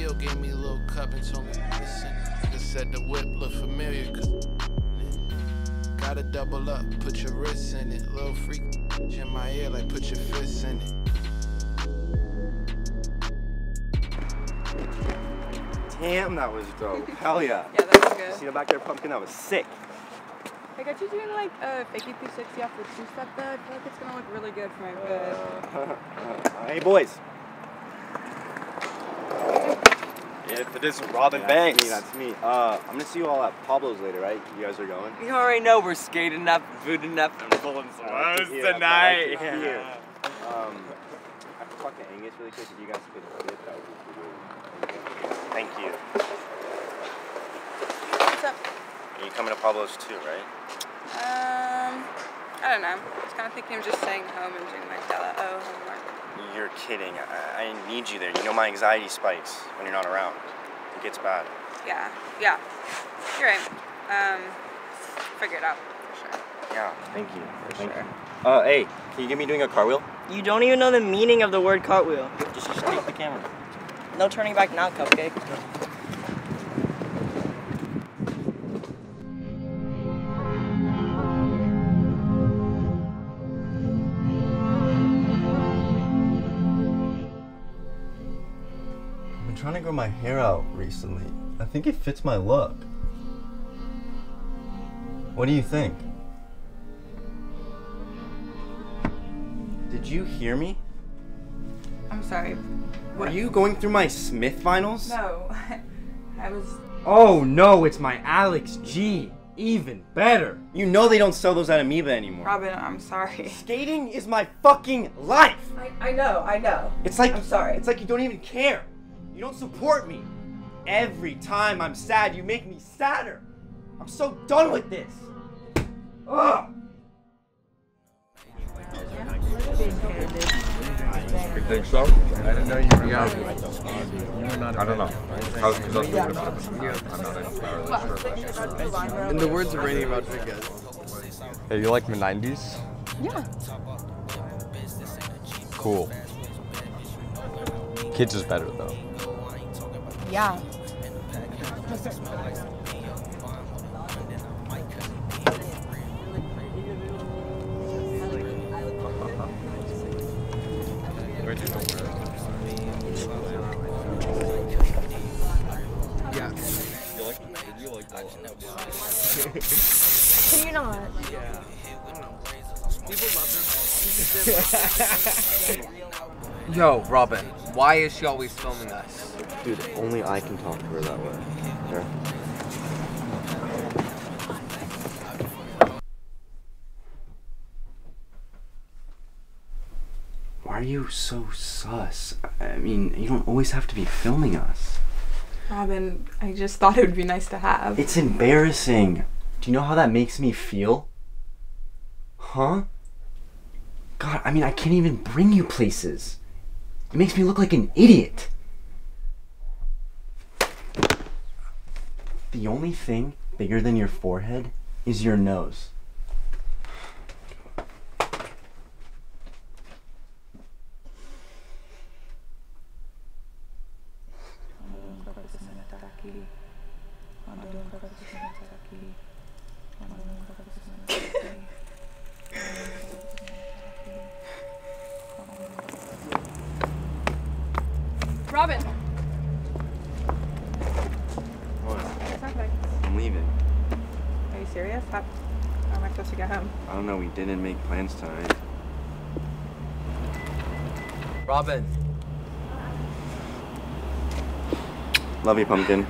CEO gave me a little cup and told me, listen, nigga said the whip look familiar, cause gotta double up, put your wrists in it. Little freak in my ear, like put your fists in it. Damn, that was dope. Hell yeah. Yeah, that was good. See the back there, Pumpkin? That was sick. I got you doing like a fakey 360 off the two-step though. I feel like it's gonna look really good for my vid. Hey, boys. If it isn't Robin Banks. That's me. I'm gonna see you all at Pablo's later, right? You guys are going? You already know we're skating up, booting up, and pulling some loads tonight. Yeah. I have to talk to Angus really quick. If you guys could flip, that would be good. Thank you. What's up? Are you coming to Pablo's too, right? I don't know. I was kind of thinking of just staying home and doing my Della-O homework. You're kidding. I need you there. You know my anxiety spikes when you're not around. It gets bad. Yeah. You're right. Figure it out. For sure. Yeah, thank you. Thank you. Hey, can you get me doing a cartwheel? You don't even know the meaning of the word cartwheel. Just take the camera. No turning back now, Cupcake. I've been trying to grow my hair out recently. I think it fits my look. What do you think? Did you hear me? I'm sorry. Were you going through my Smith vinyls? No. I was... Oh no, it's my Alex G. Even better. You know they don't sell those at Amoeba anymore. Robin, I'm sorry. Skating is my fucking life. I know. It's like... I'm sorry. It's like you don't even care. You don't support me. Every time I'm sad, you make me sadder. I'm so done with this. Ugh. You think so? I didn't know you were young. I don't know. In the words of Rainy Rodriguez. Hey, you like the 90s? Yeah. Cool. Kids is better though. Yeah. Yeah. Can you not? Yeah. People love them. Yo, Robin, why is she always filming us? Dude, only I can talk to her that way. Okay? Why are you so sus? I mean, you don't always have to be filming us. Robin, I just thought it would be nice to have. It's embarrassing. Do you know how that makes me feel? Huh? God, I mean, I can't even bring you places. It makes me look like an idiot. The only thing bigger than your forehead is your nose. Robin! What? What's happening? I'm leaving. Are you serious? How am I supposed to get home? I don't know, we didn't make plans tonight. Robin. Love you, Pumpkin.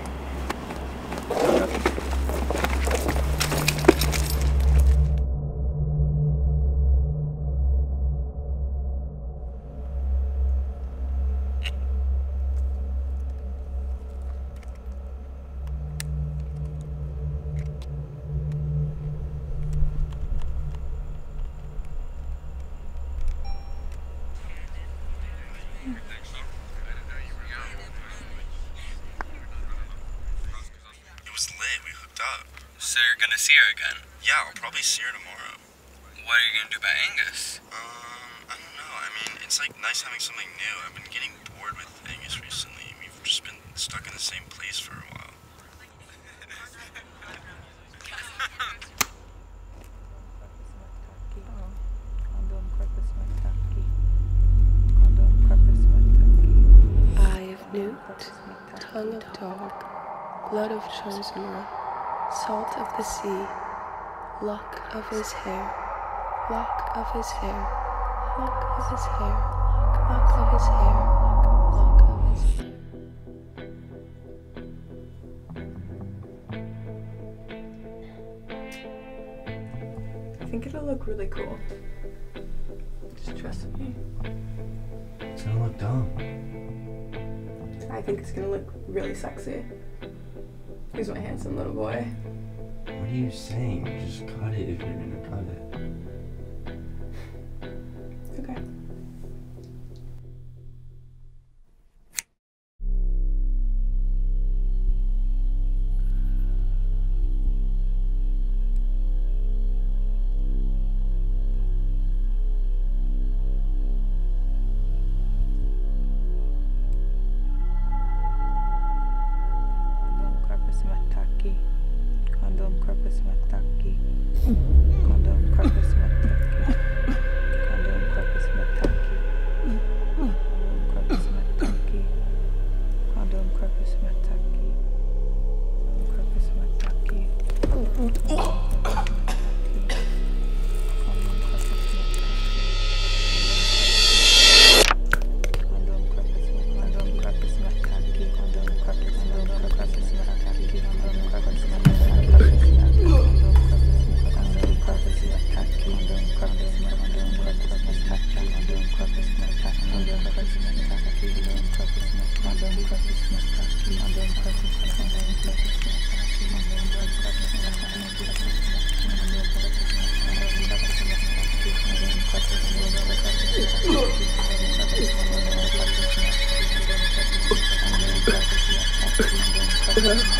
So you're gonna see her again? Yeah, I'll probably see her tomorrow. What are you gonna do about Angus? I don't know. I mean, it's like nice having something new. I've been getting bored with Angus recently. We've just been stuck Newt, tongue of dog, blood of chosen one, salt of the sea, lock of his hair, lock of his hair, lock of his hair, lock of his hair, lock of his hair. I think it'll look really cool. Just trust me. It's gonna look dumb. I think it's gonna look really sexy. He's my handsome little boy. What are you saying? Just cut it if you're gonna cut it. Okay. Condom corpus mataki. Condom corpus mataki. Condom corpus mataki. Condom corpus mataki. Condom corpus mataki. Condom corpus mataki. Uh-huh.